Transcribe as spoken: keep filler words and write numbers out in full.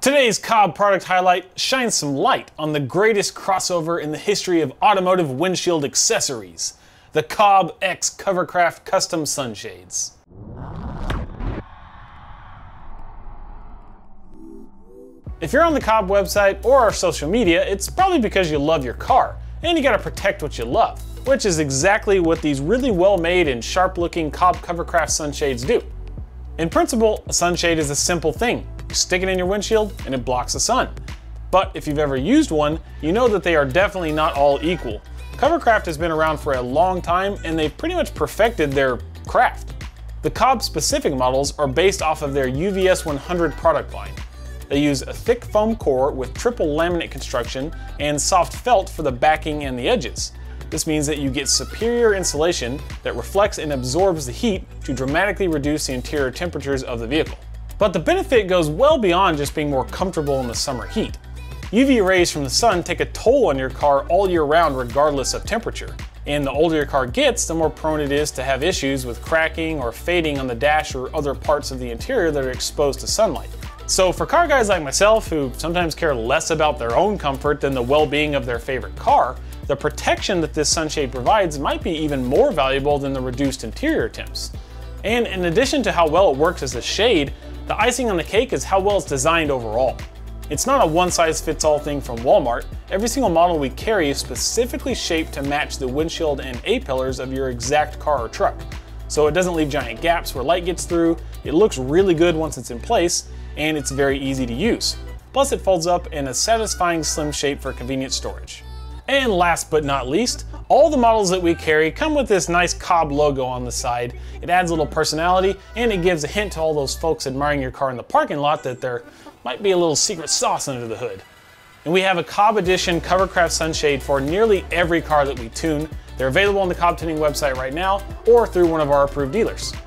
Today's C O B B product highlight shines some light on the greatest crossover in the history of automotive windshield accessories, the C O B B X Covercraft Custom Sunshades. If you're on the C O B B website or our social media, it's probably because you love your car, and you gotta protect what you love, which is exactly what these really well-made and sharp-looking C O B B Covercraft sunshades do. In principle, a sunshade is a simple thing. You stick it in your windshield and it blocks the sun. But if you've ever used one, you know that they are definitely not all equal. Covercraft has been around for a long time and they've pretty much perfected their craft. The C O B B specific models are based off of their U V S one hundred product line. They use a thick foam core with triple laminate construction and soft felt for the backing and the edges. This means that you get superior insulation that reflects and absorbs the heat to dramatically reduce the interior temperatures of the vehicle. But the benefit goes well beyond just being more comfortable in the summer heat. U V rays from the sun take a toll on your car all year round regardless of temperature. And the older your car gets, the more prone it is to have issues with cracking or fading on the dash or other parts of the interior that are exposed to sunlight. So for car guys like myself who sometimes care less about their own comfort than the well-being of their favorite car, the protection that this sunshade provides might be even more valuable than the reduced interior temps. And in addition to how well it works as a shade, the icing on the cake is how well it's designed overall. It's not a one-size-fits-all thing from Walmart. Every single model we carry is specifically shaped to match the windshield and A-pillars of your exact car or truck. So it doesn't leave giant gaps where light gets through, it looks really good once it's in place, and it's very easy to use. Plus it folds up in a satisfying slim shape for convenient storage. And last but not least, all the models that we carry come with this nice C O B B logo on the side. It adds a little personality and it gives a hint to all those folks admiring your car in the parking lot that there might be a little secret sauce under the hood. And we have a C O B B edition Covercraft sunshade for nearly every car that we tune. They're available on the C O B B tuning website right now or through one of our approved dealers.